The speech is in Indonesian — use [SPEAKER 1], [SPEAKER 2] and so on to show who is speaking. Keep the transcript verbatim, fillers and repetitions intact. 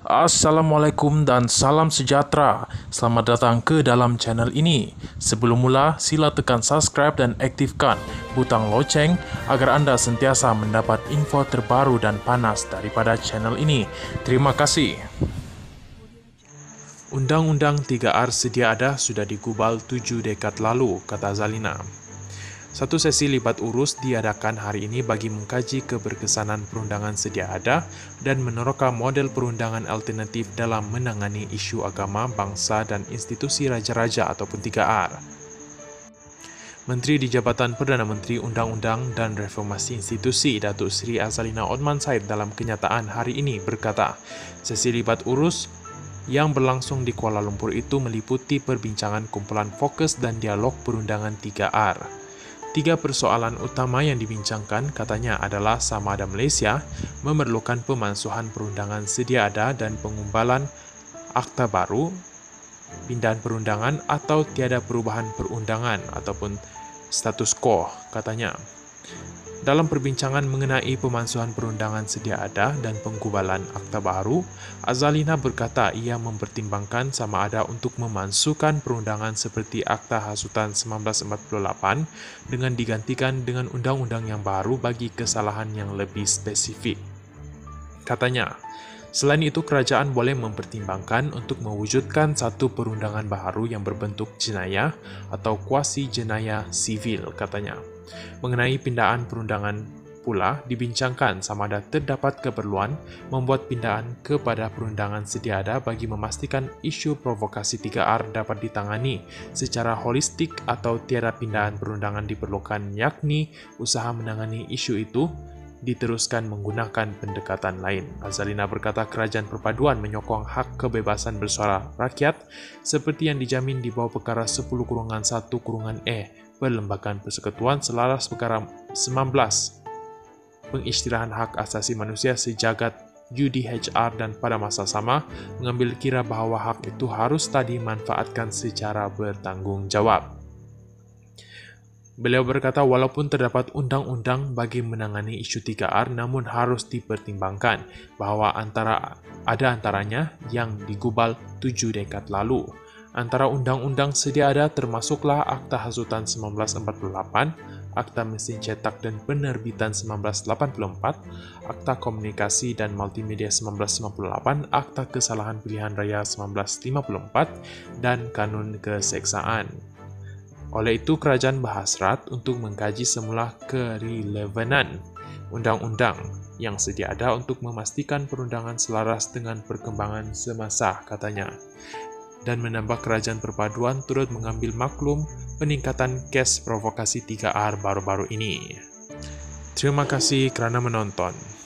[SPEAKER 1] Assalamualaikum dan salam sejahtera. Selamat datang ke dalam channel ini. Sebelum mula, sila tekan subscribe dan aktifkan butang loceng agar anda sentiasa mendapat info terbaru dan panas daripada channel ini. Terima kasih. Undang-Undang tiga R sedia ada sudah digubal tujuh dekad lalu, kata Zalina. Satu sesi libat urus diadakan hari ini bagi mengkaji keberkesanan perundangan sedia ada dan meneroka model perundangan alternatif dalam menangani isu agama, bangsa dan institusi raja-raja ataupun tiga R. Menteri di Jabatan Perdana Menteri Undang-Undang dan Reformasi Institusi Datuk Seri Azalina Othman Said dalam kenyataan hari ini berkata, sesi libat urus yang berlangsung di Kuala Lumpur itu meliputi perbincangan kumpulan fokus dan dialog perundangan tiga R. Tiga persoalan utama yang dibincangkan katanya adalah sama ada Malaysia memerlukan pemansuhan perundangan sedia ada dan pengumbalan akta baru, pindahan perundangan atau tiada perubahan perundangan ataupun status quo, katanya. Dalam perbincangan mengenai pemansuhan perundangan sedia ada dan penggubalan akta baru, Azalina berkata ia mempertimbangkan sama ada untuk memansuhkan perundangan seperti Akta Hasutan seribu sembilan ratus empat puluh lapan dengan digantikan dengan undang-undang yang baru bagi kesalahan yang lebih spesifik. Katanya, selain itu kerajaan boleh mempertimbangkan untuk mewujudkan satu perundangan baru yang berbentuk jenayah atau kuasi jenayah sivil, katanya. Mengenai pindahan perundangan pula dibincangkan sama ada terdapat keperluan membuat pindahan kepada perundangan sedia ada bagi memastikan isu provokasi tiga R dapat ditangani secara holistik atau tiada pindahan perundangan diperlukan, yakni usaha menangani isu itu diteruskan menggunakan pendekatan lain. Azalina berkata kerajaan perpaduan menyokong hak kebebasan bersuara rakyat seperti yang dijamin di bawah perkara sepuluh satu E Perlembagaan Persekutuan selaras perkara sembilan belas Pengisytiharan Hak Asasi Manusia Sejagat U D H R dan pada masa sama mengambil kira bahawa hak itu harus tadi dimanfaatkan secara bertanggungjawab. Beliau berkata walaupun terdapat undang-undang bagi menangani isu tiga R namun harus dipertimbangkan bahawa antara ada antaranya yang digubal tujuh dekad lalu. Antara undang-undang sedia ada termasuklah Akta Hasutan seribu sembilan ratus empat puluh lapan, Akta Mesin Cetak dan Penerbitan seribu sembilan ratus delapan puluh empat, Akta Komunikasi dan Multimedia seribu sembilan ratus sembilan puluh delapan, Akta Kesalahan Pilihan Raya seribu sembilan ratus lima puluh empat, dan Kanun Keseksaan. Oleh itu, kerajaan berhasrat untuk mengkaji semula kerelevanan undang-undang yang sedia ada untuk memastikan perundangan selaras dengan perkembangan semasa, katanya. Dan menambah kerajaan perpaduan turut mengambil maklum peningkatan kes provokasi tiga R baru-baru ini. Terima kasih kerana menonton.